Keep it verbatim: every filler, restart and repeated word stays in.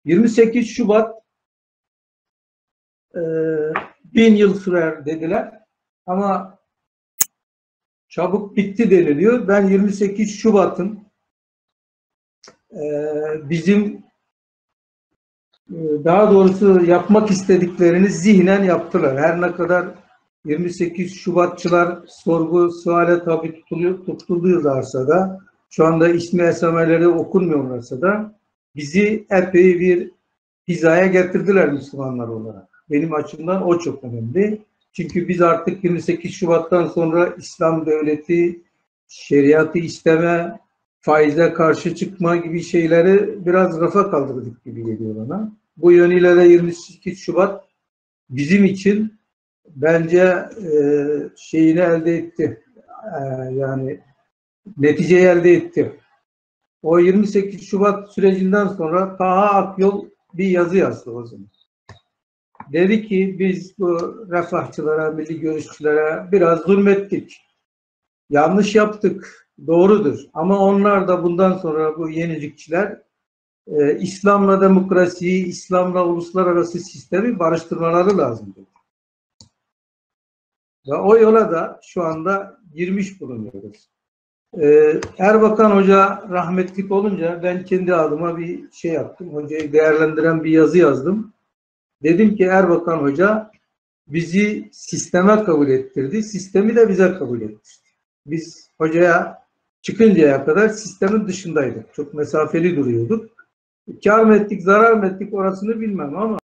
yirmi sekiz Şubat e, bin yıl sürer dediler ama çabuk bitti deniliyor. Ben yirmi sekiz Şubat'ın e, bizim e, daha doğrusu yapmak istediklerini zihnen yaptılar. Her ne kadar yirmi sekiz Şubatçılar sorgu suale tabi tutuluyor, tutuluyorlarsa da şu anda ismi esameleri okunmuyorlarsa da bizi epey bir hizaya getirdiler Müslümanlar olarak. Benim açımdan o çok önemli. Çünkü biz artık yirmi sekiz Şubat'tan sonra İslam devleti, şeriatı isteme, faize karşı çıkma gibi şeyleri biraz rafa kaldırdık gibi geliyor bana. Bu yönüyle de yirmi sekiz Şubat bizim için bence e, şeyini elde etti. E, yani neticeyi elde etti. O yirmi sekiz Şubat sürecinden sonra Taha Akyol bir yazı yazdı o zaman. Dedi ki biz bu refahçılara, milli görüşçülere biraz zulmettik. Yanlış yaptık. Doğrudur. Ama onlar da bundan sonra bu yenilikçiler e, İslam'la demokrasiyi, İslam'la uluslararası sistemi barıştırmaları lazım dedi. Ve o yola da şu anda girmiş bulunuyoruz. Ee, Erbakan Hoca rahmetlik olunca ben kendi adıma bir şey yaptım. Hocayı değerlendiren bir yazı yazdım. Dedim ki Erbakan Hoca bizi sisteme kabul ettirdi. Sistemi de bize kabul ettirdi. Biz hocaya çıkıncaya kadar sistemin dışındaydık. Çok mesafeli duruyorduk. Kâr mı ettik, zarar mı ettik orasını bilmem ama